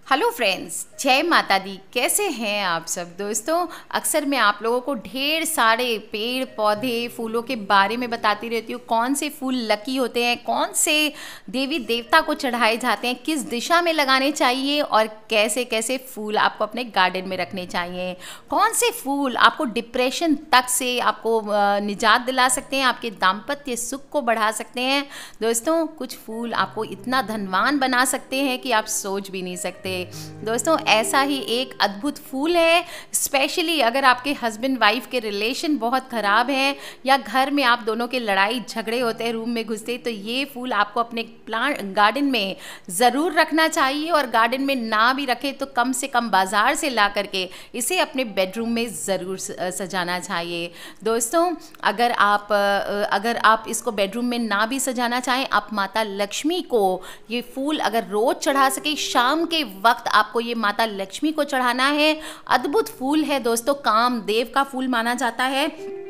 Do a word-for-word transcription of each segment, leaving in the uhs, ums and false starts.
Hello friends, जय माता दी। कैसे हैं आप सब दोस्तों। अक्सर मैं आप लोगों को ढेर सारे पेड़ पौधे फूलों के बारे में बताती रहती हूँ। कौन से फूल लकी होते हैं, कौन से देवी देवता को चढ़ाए जाते हैं, किस दिशा में लगाने चाहिए और कैसे कैसे फूल आपको अपने गार्डन में रखने चाहिए। कौन से फूल आपको डिप्रेशन तक से आपको निजात दिला सकते हैं, आपके दाम्पत्य सुख को बढ़ा सकते हैं। दोस्तों, कुछ फूल आपको इतना धनवान बना सकते हैं कि आप सोच भी नहीं सकते। दोस्तों, ऐसा ही एक अद्भुत फूल है। स्पेशली अगर आपके हस्बैंड वाइफ के रिलेशन बहुत ख़राब हैं या घर में आप दोनों के लड़ाई झगड़े होते हैं रूम में घुसते, तो ये फूल आपको अपने प्लांट गार्डन में ज़रूर रखना चाहिए। और गार्डन में ना भी रखें तो कम से कम बाज़ार से ला करके इसे अपने बेडरूम में ज़रूर सजाना चाहिए। दोस्तों, अगर आप अगर आप इसको बेडरूम में ना भी सजाना चाहें, आप माता लक्ष्मी को ये फूल अगर रोज़ चढ़ा सके, शाम के वक्त आपको ये माता लक्ष्मी को चढ़ाना है। अद्भुत फूल है दोस्तों, कामदेव का फूल माना जाता है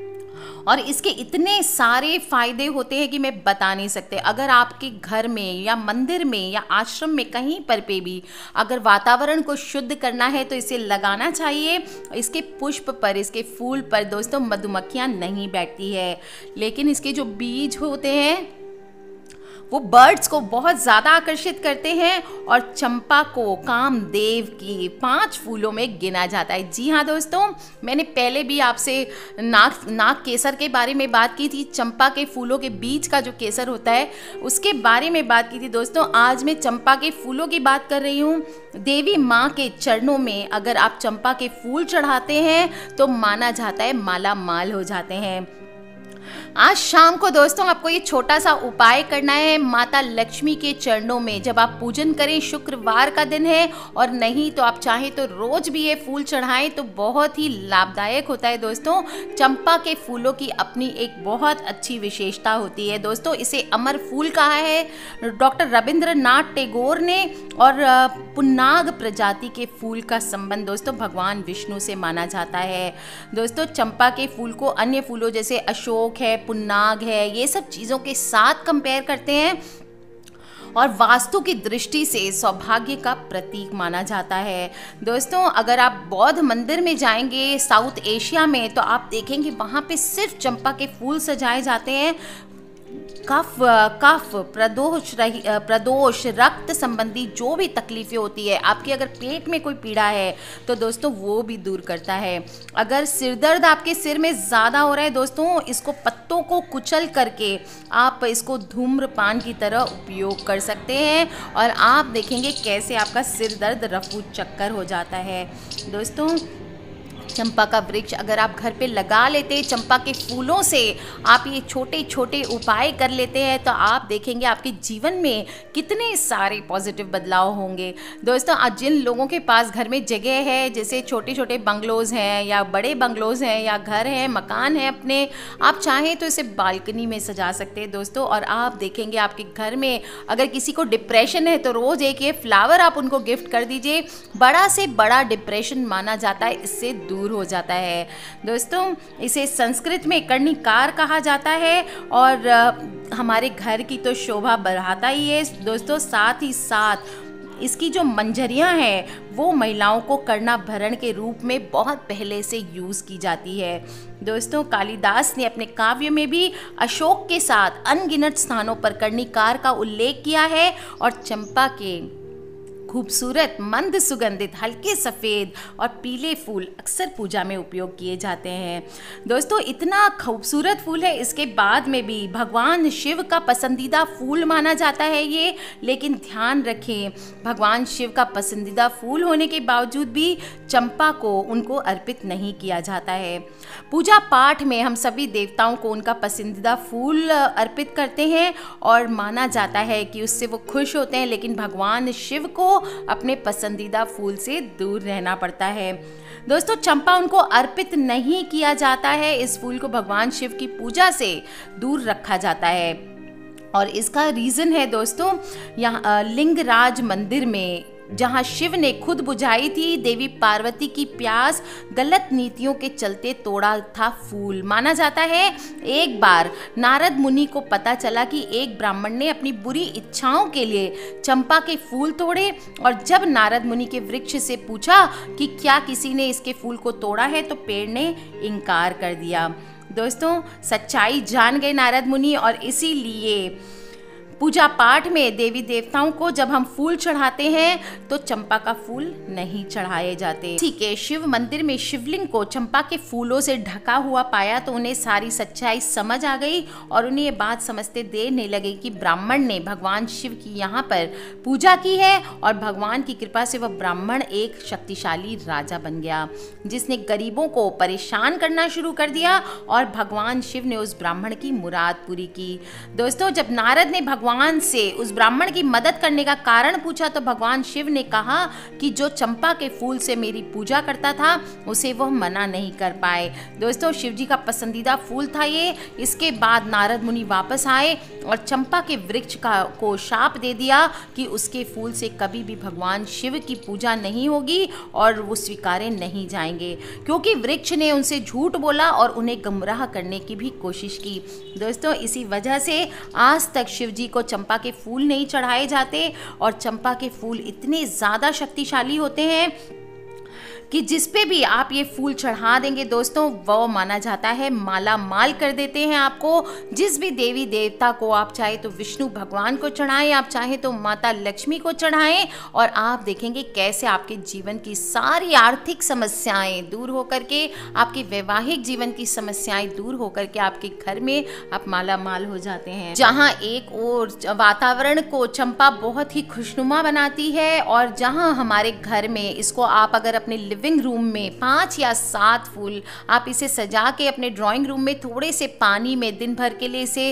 और इसके इतने सारे फायदे होते हैं कि मैं बता नहीं सकते। अगर आपके घर में या मंदिर में या आश्रम में कहीं पर पे भी अगर वातावरण को शुद्ध करना है तो इसे लगाना चाहिए। इसके पुष्प पर, इसके फूल पर दोस्तों मधुमक्खियाँ नहीं बैठती है, लेकिन इसके जो बीज होते हैं वो बर्ड्स को बहुत ज़्यादा आकर्षित करते हैं। और चंपा को कामदेव की पांच फूलों में गिना जाता है। जी हाँ दोस्तों, मैंने पहले भी आपसे नाग नाग केसर के बारे में बात की थी। चंपा के फूलों के बीच का जो केसर होता है उसके बारे में बात की थी। दोस्तों, आज मैं चंपा के फूलों की बात कर रही हूँ। देवी माँ के चरणों में अगर आप चंपा के फूल चढ़ाते हैं तो माना जाता है माला माल हो जाते हैं। आज शाम को दोस्तों आपको ये छोटा सा उपाय करना है माता लक्ष्मी के चरणों में। जब आप पूजन करें, शुक्रवार का दिन है, और नहीं तो आप चाहें तो रोज भी ये फूल चढ़ाएं तो बहुत ही लाभदायक होता है। दोस्तों, चंपा के फूलों की अपनी एक बहुत अच्छी विशेषता होती है। दोस्तों, इसे अमर फूल कहा है डॉक्टर रविंद्रनाथ टैगोर ने। और पुन्नाग प्रजाति के फूल का संबंध दोस्तों भगवान विष्णु से माना जाता है। दोस्तों, चंपा के फूल को अन्य फूलों जैसे अशोक है, पुन्नाग है, ये सब चीज़ों के साथ कंपेयर करते हैं और वास्तु की दृष्टि से सौभाग्य का प्रतीक माना जाता है। दोस्तों, अगर आप बौद्ध मंदिर में जाएंगे साउथ एशिया में तो आप देखेंगे वहाँ पे सिर्फ चंपा के फूल सजाए जाते हैं। कफ कफ प्रदोष रही प्रदोष रक्त संबंधी जो भी तकलीफ़ें होती है, आपकी अगर पेट में कोई पीड़ा है तो दोस्तों वो भी दूर करता है। अगर सिर दर्द आपके सिर में ज़्यादा हो रहा है दोस्तों, इसको पत्तों को कुचल करके आप इसको धूम्रपान की तरह उपयोग कर सकते हैं और आप देखेंगे कैसे आपका सिर दर्द रफू चक्कर हो जाता है। दोस्तों, चंपा का वृक्ष अगर आप घर पे लगा लेते हैं, चंपा के फूलों से आप ये छोटे छोटे उपाय कर लेते हैं तो आप देखेंगे आपके जीवन में कितने सारे पॉजिटिव बदलाव होंगे। दोस्तों, आज जिन लोगों के पास घर में जगह है, जैसे छोटे छोटे बंगलोज़ हैं या बड़े बंगलोज़ हैं या घर हैं, मकान है अपने, आप चाहें तो इसे बालकनी में सजा सकते हैं दोस्तों। और आप देखेंगे आपके घर में अगर किसी को डिप्रेशन है तो रोज़ एक ये फ्लावर आप उनको गिफ्ट कर दीजिए। बड़ा से बड़ा डिप्रेशन माना जाता है, इससे दूर हो जाता है। दोस्तों, इसे संस्कृत में कर्णिकार कहा जाता है और हमारे घर की तो शोभा बढ़ाता ही है दोस्तों। साथ ही साथ इसकी जो मंजरियां हैं वो महिलाओं को कर्णाभरण के रूप में बहुत पहले से यूज़ की जाती है। दोस्तों, कालिदास ने अपने काव्य में भी अशोक के साथ अनगिनत स्थानों पर कर्णिकार का उल्लेख किया है और चंपा के खूबसूरत मंद सुगंधित हल्के सफ़ेद और पीले फूल अक्सर पूजा में उपयोग किए जाते हैं। दोस्तों, इतना खूबसूरत फूल है, इसके बाद में भी भगवान शिव का पसंदीदा फूल माना जाता है ये। लेकिन ध्यान रखें, भगवान शिव का पसंदीदा फूल होने के बावजूद भी चंपा को उनको अर्पित नहीं किया जाता है। पूजा पाठ में हम सभी देवताओं को उनका पसंदीदा फूल अर्पित करते हैं और माना जाता है कि उससे वो खुश होते हैं, लेकिन भगवान शिव को अपने पसंदीदा फूल से दूर रहना पड़ता है। दोस्तों, चंपा उनको अर्पित नहीं किया जाता है, इस फूल को भगवान शिव की पूजा से दूर रखा जाता है। और इसका रीज़न है दोस्तों, यहाँ लिंगराज मंदिर में जहां शिव ने खुद बुझाई थी, देवी पार्वती की प्यास गलत नीतियों के चलते तोड़ा था फूल। माना जाता है एक बार नारद मुनि को पता चला कि एक ब्राह्मण ने अपनी बुरी इच्छाओं के लिए चंपा के फूल तोड़े, और जब नारद मुनि के वृक्ष से पूछा कि क्या किसी ने इसके फूल को तोड़ा है, तो पेड़ ने इनकार कर दिया। दोस्तों, सच्चाई जान गए नारद मुनि, और इसीलिए पूजा पाठ में देवी देवताओं को जब हम फूल चढ़ाते हैं तो चंपा का फूल नहीं चढ़ाए जाते। ठीक है, शिव मंदिर में शिवलिंग को चंपा के फूलों से ढका हुआ पाया तो उन्हें सारी सच्चाई समझ आ गई, और उन्हें ये बात समझते देर नहीं लगी कि ब्राह्मण ने भगवान शिव की यहाँ पर पूजा की है, और भगवान की कृपा से वह ब्राह्मण एक शक्तिशाली राजा बन गया, जिसने गरीबों को परेशान करना शुरू कर दिया, और भगवान शिव ने उस ब्राह्मण की मुराद पूरी की। दोस्तों, जब नारद ने भगवान भगवान से उस ब्राह्मण की मदद करने का कारण पूछा तो भगवान शिव ने कहा कि जो चंपा के फूल से मेरी पूजा करता था उसे वह मना नहीं कर पाए। दोस्तों, शिव जी का पसंदीदा फूल था ये। इसके बाद नारद मुनि वापस आए और चंपा के वृक्ष का को शाप दे दिया कि उसके फूल से कभी भी भगवान शिव की पूजा नहीं होगी और वो स्वीकारे नहीं जाएंगे, क्योंकि वृक्ष ने उनसे झूठ बोला और उन्हें गुमराह करने की भी कोशिश की। दोस्तों, इसी वजह से आज तक शिव जी को चंपा के फूल नहीं चढ़ाए जाते, और चंपा के फूल इतने ज़्यादा शक्तिशाली होते हैं कि जिस पे भी आप ये फूल चढ़ा देंगे दोस्तों, वो माना जाता है माला माल कर देते हैं आपको। जिस भी देवी देवता को आप चाहे तो विष्णु भगवान को चढ़ाएं, आप चाहे तो माता लक्ष्मी को चढ़ाएं, और आप देखेंगे कैसे आपके जीवन की सारी आर्थिक समस्याएं दूर होकर के, आपके वैवाहिक जीवन की समस्याएं दूर होकर के आपके घर में आप माला माल हो जाते हैं। जहाँ एक और वातावरण को चंपा बहुत ही खुशनुमा बनाती है, और जहाँ हमारे घर में इसको आप अगर अपने लिविंग रूम में पाँच या सात फूल आप इसे सजा के अपने ड्राइंग रूम में थोड़े से पानी में दिन भर के लिए इसे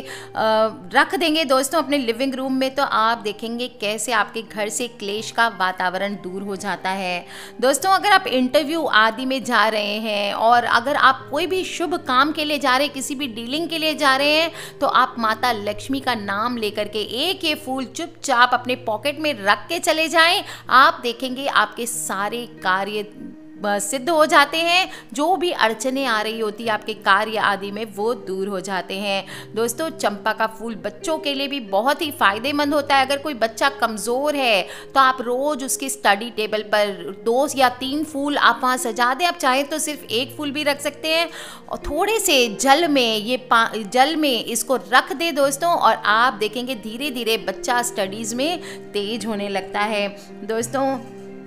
रख देंगे दोस्तों अपने लिविंग रूम में, तो आप देखेंगे कैसे आपके घर से क्लेश का वातावरण दूर हो जाता है। दोस्तों, अगर आप इंटरव्यू आदि में जा रहे हैं और अगर आप कोई भी शुभ काम के लिए जा रहे हैं, किसी भी डीलिंग के लिए जा रहे हैं, तो आप माता लक्ष्मी का नाम लेकर के एक ये फूल चुपचाप अपने पॉकेट में रख के चले जाएं। आप देखेंगे आपके सारे कार्य सिद्ध हो जाते हैं, जो भी अड़चने आ रही होती है आपके कार्य आदि में वो दूर हो जाते हैं। दोस्तों, चंपा का फूल बच्चों के लिए भी बहुत ही फायदेमंद होता है। अगर कोई बच्चा कमज़ोर है तो आप रोज़ उसके स्टडी टेबल पर दो या तीन फूल आप वहाँ सजा दें। आप चाहे तो सिर्फ एक फूल भी रख सकते हैं, और थोड़े से जल में ये जल में इसको रख दे दोस्तों, और आप देखेंगे धीरे धीरे बच्चा स्टडीज़ में तेज होने लगता है। दोस्तों,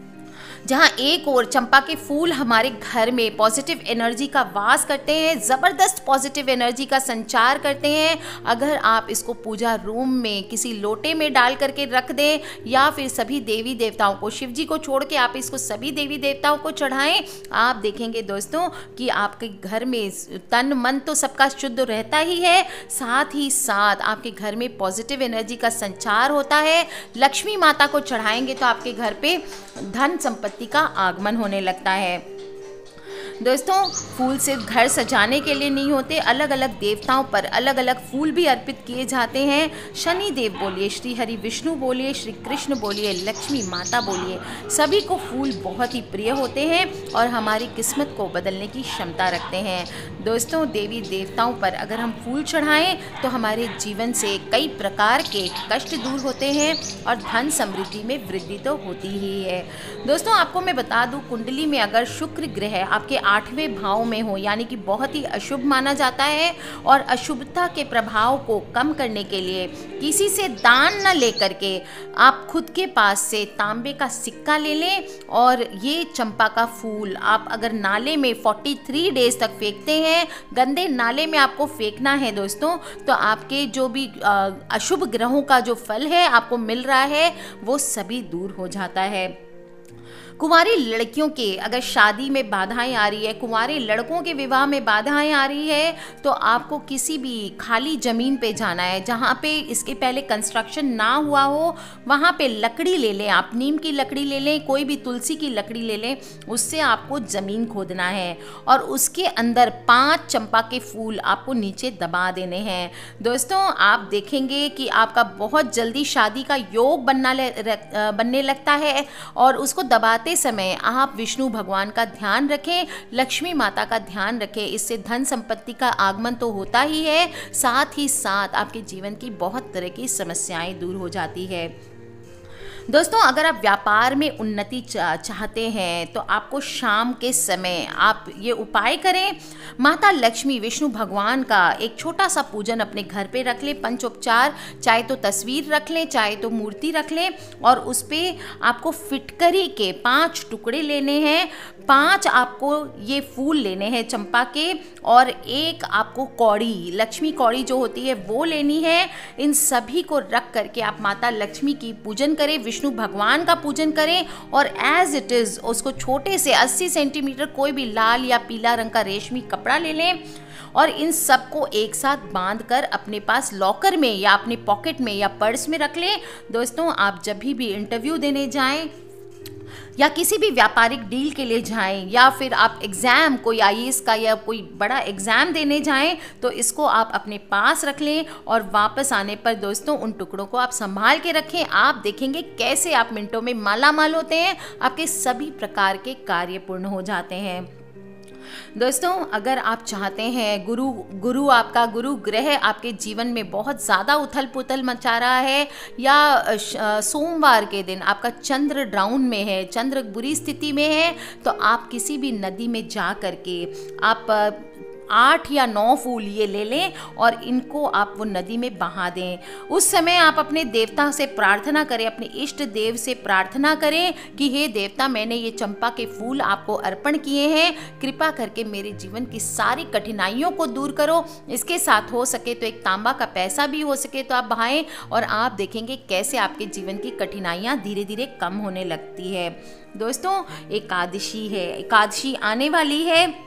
जहाँ एक और चंपा के फूल हमारे घर में पॉजिटिव एनर्जी का वास करते हैं, ज़बरदस्त पॉजिटिव एनर्जी का संचार करते हैं। अगर आप इसको पूजा रूम में किसी लोटे में डाल करके रख दें, या फिर सभी देवी देवताओं को, शिव जी को छोड़ के आप इसको सभी देवी देवताओं को चढ़ाएं, आप देखेंगे दोस्तों कि आपके घर में तन मन तो सबका शुद्ध रहता ही है, साथ ही साथ आपके घर में पॉजिटिव एनर्जी का संचार होता है। लक्ष्मी माता को चढ़ाएंगे तो आपके घर पे धन संपत्ति का आगमन होने लगता है। दोस्तों, फूल सिर्फ घर सजाने के लिए नहीं होते, अलग अलग देवताओं पर अलग अलग फूल भी अर्पित किए जाते हैं। शनि देव बोलिए, श्री हरि विष्णु बोलिए, श्री कृष्ण बोलिए, लक्ष्मी माता बोलिए, सभी को फूल बहुत ही प्रिय होते हैं और हमारी किस्मत को बदलने की क्षमता रखते हैं। दोस्तों, देवी देवताओं पर अगर हम फूल चढ़ाएं तो हमारे जीवन से कई प्रकार के कष्ट दूर होते हैं और धन समृद्धि में वृद्धि तो होती ही है। दोस्तों, आपको मैं बता दूं, कुंडली में अगर शुक्र ग्रह आपके आठवें भाव में हो, यानी कि बहुत ही अशुभ माना जाता है, और अशुभता के प्रभाव को कम करने के लिए किसी से दान न लेकर के आप खुद के पास से तांबे का सिक्का ले लें, और ये चंपा का फूल आप अगर नाले में तैंतालीस डेज तक फेंकते हैं, गंदे नाले में आपको फेंकना है दोस्तों, तो आपके जो भी अशुभ ग्रहों का जो फल है आपको मिल रहा है वो सभी दूर हो जाता है। कुंवारी लड़कियों के अगर शादी में बाधाएं आ रही है, कुंवारे लड़कों के विवाह में बाधाएं आ रही है, तो आपको किसी भी खाली ज़मीन पे जाना है जहाँ पे इसके पहले कंस्ट्रक्शन ना हुआ हो, वहाँ पे लकड़ी ले लें, आप नीम की लकड़ी ले लें, कोई भी तुलसी की लकड़ी ले लें, उससे आपको ज़मीन खोदना है और उसके अंदर पांच चंपा के फूल आपको नीचे दबा देने हैं। दोस्तों, आप देखेंगे कि आपका बहुत जल्दी शादी का योग बनना बनने लगता है और उसको दबाते समय आप विष्णु भगवान का ध्यान रखें, लक्ष्मी माता का ध्यान रखें। इससे धन संपत्ति का आगमन तो होता ही है, साथ ही साथ आपके जीवन की बहुत तरह की समस्याएं दूर हो जाती है। दोस्तों, अगर आप व्यापार में उन्नति चा, चाहते हैं तो आपको शाम के समय आप ये उपाय करें। माता लक्ष्मी विष्णु भगवान का एक छोटा सा पूजन अपने घर पे रख लें, पंचोपचार, चाहे तो तस्वीर रख लें, चाहे तो मूर्ति रख लें और उस पर आपको फिटकरी के पांच टुकड़े लेने हैं, पांच आपको ये फूल लेने हैं चंपा के और एक आपको कौड़ी, लक्ष्मी कौड़ी जो होती है वो लेनी है। इन सभी को रख करके आप माता लक्ष्मी की पूजन करें, विष्णु भगवान का पूजन करें और एज इट इज़ उसको छोटे से अस्सी सेंटीमीटर कोई भी लाल या पीला रंग का रेशमी कपड़ा ले लें और इन सबको एक साथ बांध कर अपने पास लॉकर में या अपने पॉकेट में या पर्स में रख लें। दोस्तों, आप जब भी इंटरव्यू देने जाएं या किसी भी व्यापारिक डील के लिए जाएं या फिर आप एग्ज़ाम कोई आई ए एस का या कोई बड़ा एग्ज़ाम देने जाएं तो इसको आप अपने पास रख लें और वापस आने पर दोस्तों उन टुकड़ों को आप संभाल के रखें। आप देखेंगे कैसे आप मिनटों में माला माल होते हैं, आपके सभी प्रकार के कार्य पूर्ण हो जाते हैं। दोस्तों, अगर आप चाहते हैं गुरु गुरु आपका गुरु ग्रह आपके जीवन में बहुत ज़्यादा उथल पुथल मचा रहा है या सोमवार के दिन आपका चंद्र डाउन में है, चंद्र बुरी स्थिति में है, तो आप किसी भी नदी में जा करके आप आठ या नौ फूल ये ले लें और इनको आप वो नदी में बहा दें। उस समय आप अपने देवता से प्रार्थना करें, अपने इष्ट देव से प्रार्थना करें कि हे देवता, मैंने ये चंपा के फूल आपको अर्पण किए हैं, कृपा करके मेरे जीवन की सारी कठिनाइयों को दूर करो। इसके साथ हो सके तो एक तांबा का पैसा भी हो सके तो आप बहाएं और आप देखेंगे कैसे आपके जीवन की कठिनाइयाँ धीरे धीरे कम होने लगती है। दोस्तों, एकादशी है, एकादशी आने वाली है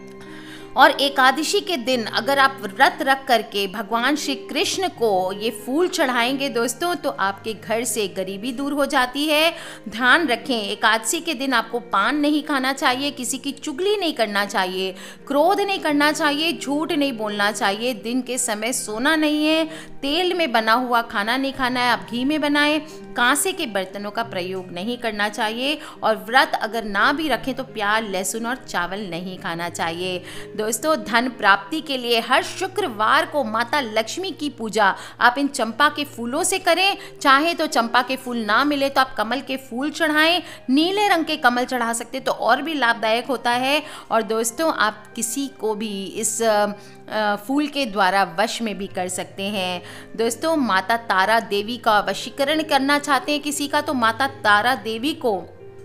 और एकादशी के दिन अगर आप व्रत रख करके भगवान श्री कृष्ण को ये फूल चढ़ाएंगे दोस्तों, तो आपके घर से गरीबी दूर हो जाती है। ध्यान रखें, एकादशी के दिन आपको पान नहीं खाना चाहिए, किसी की चुगली नहीं करना चाहिए, क्रोध नहीं करना चाहिए, झूठ नहीं बोलना चाहिए, दिन के समय सोना नहीं है, तेल में बना हुआ खाना नहीं खाना है, आप घी में बनाएं, कांसे के बर्तनों का प्रयोग नहीं करना चाहिए और व्रत अगर ना भी रखें तो प्याज, लहसुन और चावल नहीं खाना चाहिए। दोस्तों, धन प्राप्ति के लिए हर शुक्रवार को माता लक्ष्मी की पूजा आप इन चंपा के फूलों से करें। चाहे तो चंपा के फूल ना मिले तो आप कमल के फूल चढ़ाएं, नीले रंग के कमल चढ़ा सकते तो और भी लाभदायक होता है। और दोस्तों, आप किसी को भी इस फूल के द्वारा वश में भी कर सकते हैं। दोस्तों, माता तारा देवी का वशीकरण करना चाहते हैं किसी का, तो माता तारा देवी को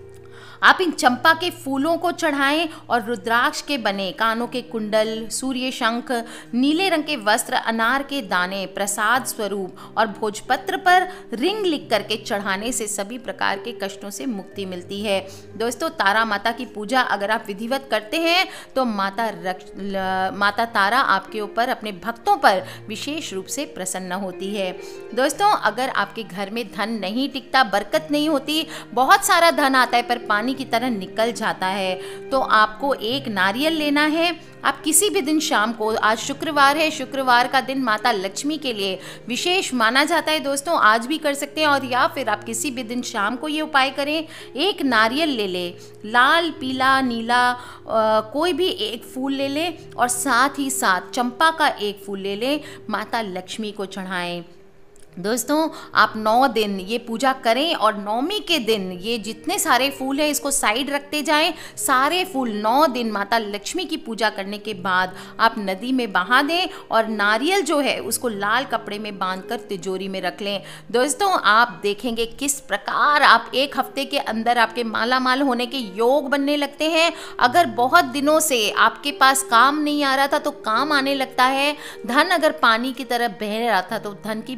आप इन चंपा के फूलों को चढ़ाएं और रुद्राक्ष के बने कानों के कुंडल, सूर्य शंख, नीले रंग के वस्त्र, अनार के दाने प्रसाद स्वरूप और भोजपत्र पर रिंग लिख करके चढ़ाने से सभी प्रकार के कष्टों से मुक्ति मिलती है। दोस्तों, तारा माता की पूजा अगर आप विधिवत करते हैं तो माता रक्ष, माता तारा आपके ऊपर, अपने भक्तों पर विशेष रूप से प्रसन्न होती है। दोस्तों, अगर आपके घर में धन नहीं टिकता, बरकत नहीं होती, बहुत सारा धन आता है पर पानी की तरह निकल जाता है, तो आपको एक नारियल लेना है। आप किसी भी दिन शाम को, आज शुक्रवार है, शुक्रवार का दिन माता लक्ष्मी के लिए विशेष माना जाता है दोस्तों, आज भी कर सकते हैं और या फिर आप किसी भी दिन शाम को ये उपाय करें। एक नारियल ले ले, लाल, पीला, नीला आ, कोई भी एक फूल ले ले और साथ ही साथ चंपा का एक फूल ले ले, माता लक्ष्मी को चढ़ाएं। दोस्तों, आप नौ दिन ये पूजा करें और नौमी के दिन ये जितने सारे फूल हैं इसको साइड रखते जाएं। सारे फूल नौ दिन माता लक्ष्मी की पूजा करने के बाद आप नदी में बहा दें और नारियल जो है उसको लाल कपड़े में बांधकर तिजोरी में रख लें। दोस्तों, आप देखेंगे किस प्रकार आप एक हफ्ते के अंदर आपके माला माल होने के योग बनने लगते हैं। अगर बहुत दिनों से आपके पास काम नहीं आ रहा था तो काम आने लगता है। धन अगर पानी की तरह बह रहा था तो धन की बरकत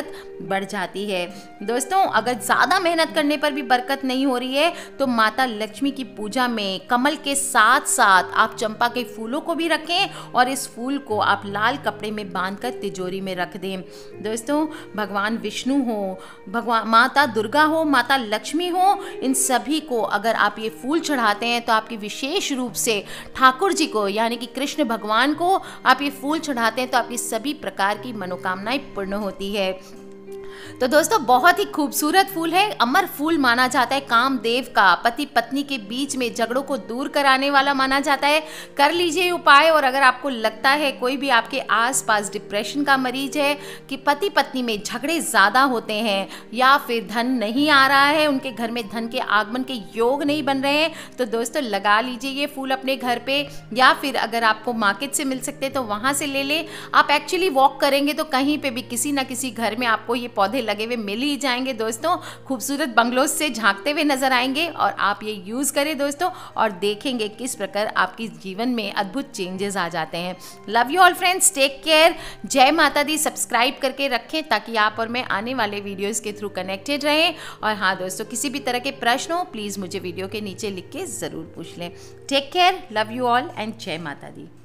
बरकत बढ़ जाती है। दोस्तों, अगर ज़्यादा मेहनत करने पर भी बरकत नहीं हो रही है तो माता लक्ष्मी की पूजा में कमल के साथ साथ आप चंपा के फूलों को भी रखें और इस फूल को आप लाल कपड़े में बांधकर तिजोरी में रख दें। दोस्तों, भगवान विष्णु हो, भगवान माता दुर्गा हो, माता लक्ष्मी हो, इन सभी को अगर आप ये फूल चढ़ाते हैं तो आपकी विशेष रूप से ठाकुर जी को यानी कि कृष्ण भगवान को आप ये फूल चढ़ाते हैं तो आपकी सभी प्रकार की मनोकामनाएं पूर्ण होती है। तो दोस्तों, बहुत ही खूबसूरत फूल है। अमर फूल माना जाता है कामदेव का, पति पत्नी के बीच में झगड़ों को दूर कराने वाला माना जाता है। कर लीजिए उपाय। और अगर आपको लगता है कोई भी आपके आसपास डिप्रेशन का मरीज है कि पति पत्नी में झगड़े ज़्यादा होते हैं या फिर धन नहीं आ रहा है, उनके घर में धन के आगमन के योग नहीं बन रहे हैं, तो दोस्तों लगा लीजिए ये फूल अपने घर पे, या फिर अगर आपको मार्केट से मिल सकते तो वहाँ से ले लें। आप एक्चुअली वॉक करेंगे तो कहीं पे भी किसी ना किसी घर में आपको ये पौधे लगे हुए मिल ही जाएंगे। दोस्तों, खूबसूरत बंगलों से झांकते हुए नजर आएंगे और आप ये यूज करें दोस्तों, और देखेंगे किस प्रकार आपके जीवन में अद्भुत चेंजेस आ जाते हैं। Love you all friends, take care, जय माता दी। सब्सक्राइब करके रखें ताकि आप और मैं आने वाले वीडियोस के थ्रू कनेक्टेड रहें। और हाँ दोस्तों, किसी भी तरह के प्रश्न हो प्लीज मुझे वीडियो के नीचे लिख के जरूर पूछ लें। Take care, love you all and जय माता दी।